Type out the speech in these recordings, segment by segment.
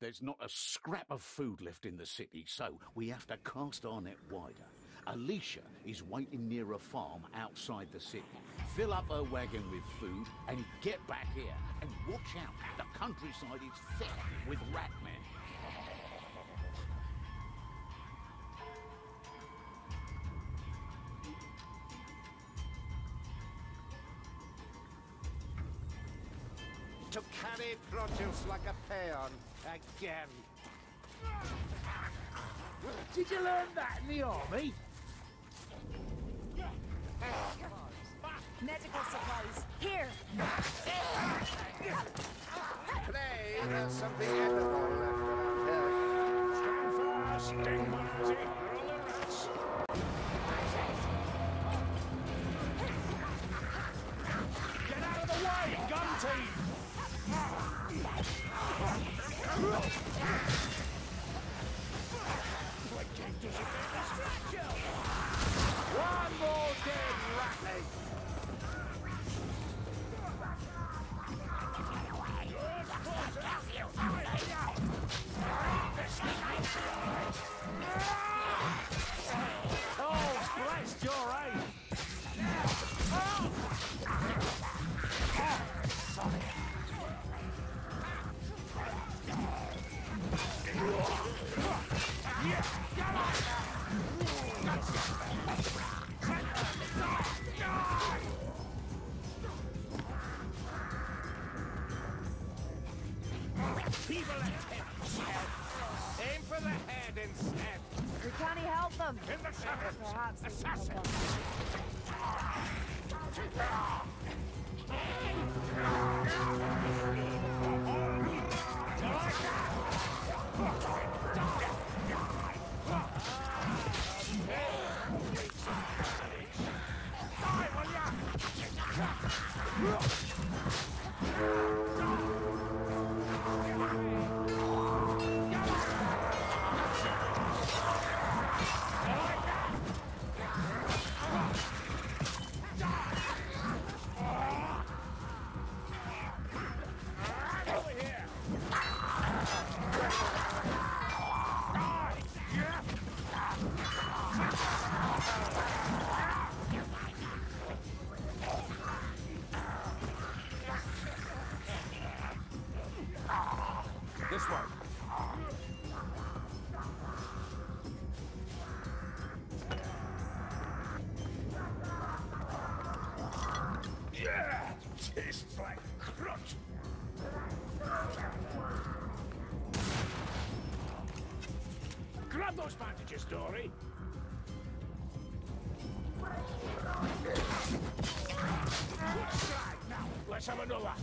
There's not a scrap of food left in the city, so we have to cast our net wider. Alicia is waiting near a farm outside the city. Fill up her wagon with food and get back here. And watch out, the countryside is thick with ratmen. To carry produce like a peon again. Did you learn that in the army? Medical supplies. Here. Play, there's something edible left around here. Stand fast, Ding Marty. Roll the rats. Get out of the way, gun team! One more dead ratling. Oh, bless your aim! Aim for the head instead. We can't help them. In the second. Perhaps we can Assassin. help them. This way. Yeah! Tastes like crunch! Grab those bandages, Dory! Good strike! Now, let's have another!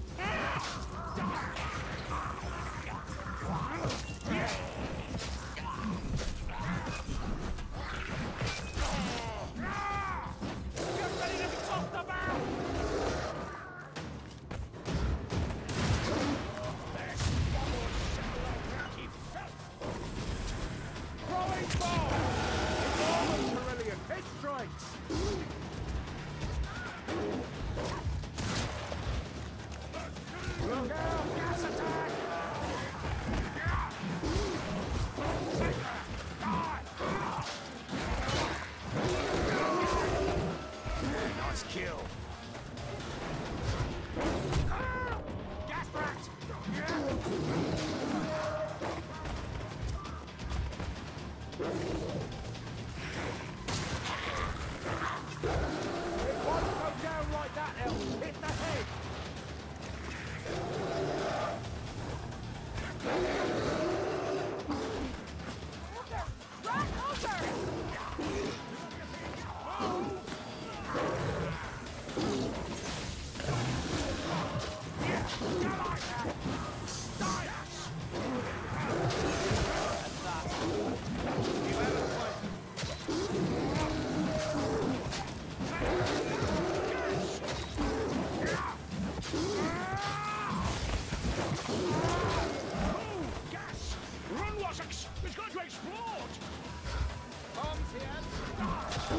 Get ready to be tossed about! There's one more Shadow felt! Throwing ball! Norman Cerulean, hit strikes! Look out! Gas attack! Nice kill! Gas rat! It won't go down like that, Elf! Hit the head! Run over! Gas! Run, Wessex! It's going to explode! Bombs here.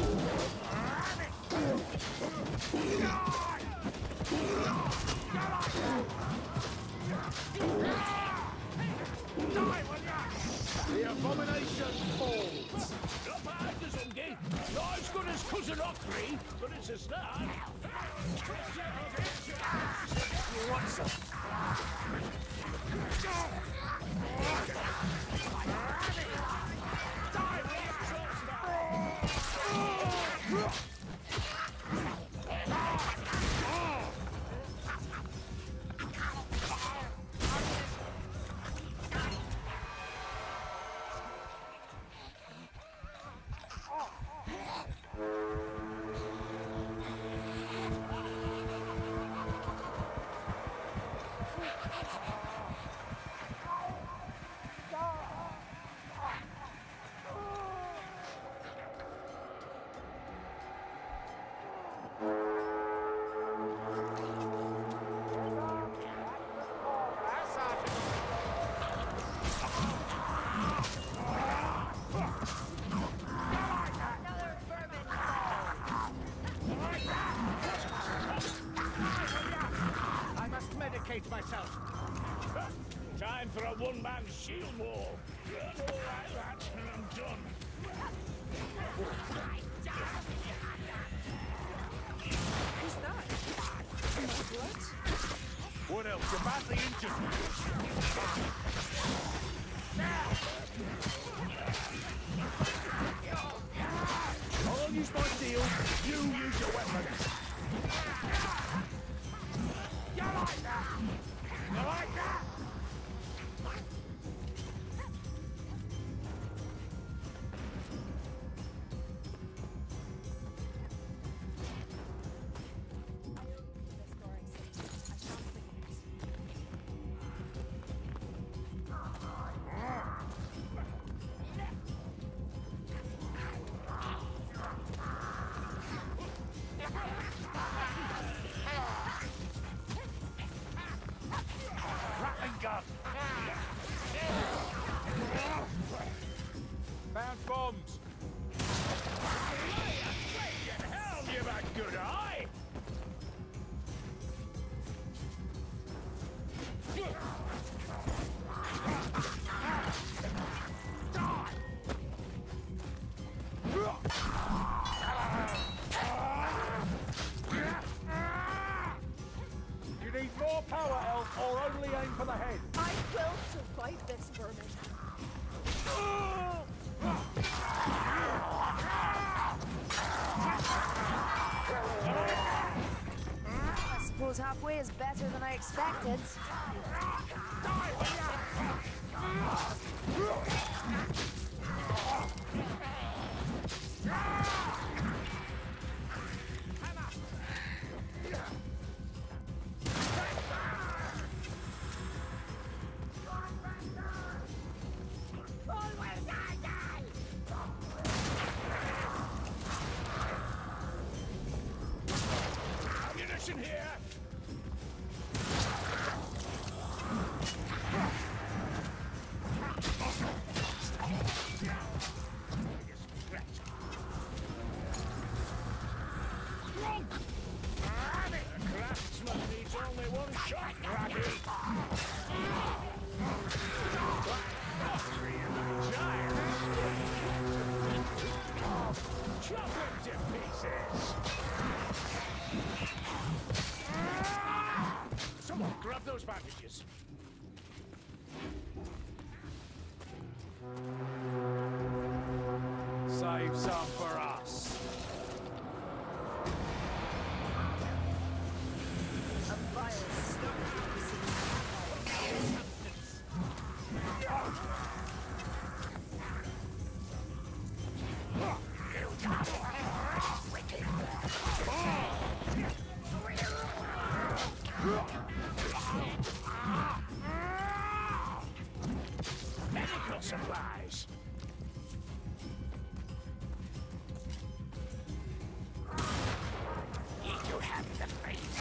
abomination falls. Not bad, Zungi. Not as good as Cousin Ockery, but it's a start. You want some? I must medicate myself. Time for a one-man shield wall. All right, lads, and I'm done. Who's that? My blood? What else? You're badly injured. I'll use my shield. You use your weapons. You like that? You like that? Rattling gun. Found bombs. Hell, you've a good eye. You need more power, Elf, or only aim for the head. I will survive this vermin. I suppose halfway is better than I expected. Ammunition here. Drunk! The craftsman needs only one shot, Rabbi. Chop him to pieces! Someone grab those bandages. Save some for us. A vile Medical supplies. You have the faith.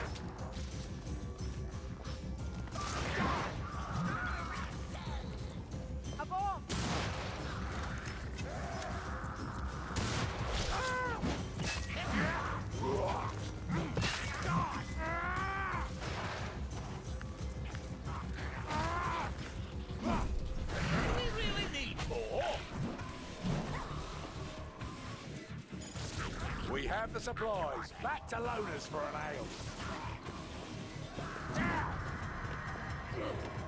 A bomb! Do we really need have the supplies. Back to Loner's for an ale.